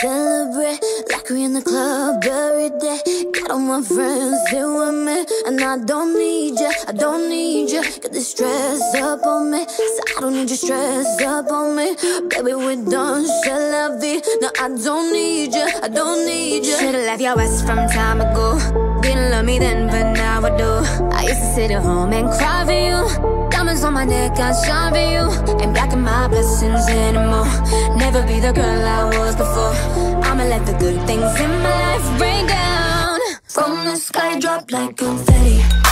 celebrate like we in the club every day. Got all my friends here with me, and I don't need you, I don't need you. Got this stress up on me, so I don't need you stress up on me. Baby, we done, c'est la vie. No, I don't need you, I don't need you. Should've left your ass from time ago. Didn't love me then, but now I do. I used to sit at home and cry for you. Diamonds on my neck, I shine for you. Ain't blocking my blessings anymore. Never be the girl I was before. I'ma let the good things in my life break down. From the sky drop like confetti.